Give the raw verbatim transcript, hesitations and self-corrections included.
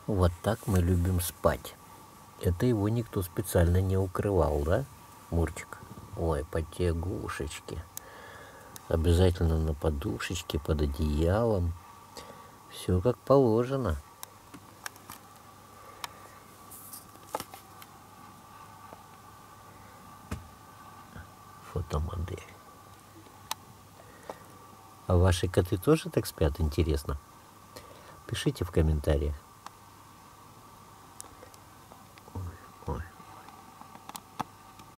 Вот так мы любим спать. Это его никто специально не укрывал, да, Мурчик? Ой, потягушечки. Обязательно на подушечке, под одеялом. Все как положено. Фотомодель. А ваши коты тоже так спят, интересно? Пишите в комментариях.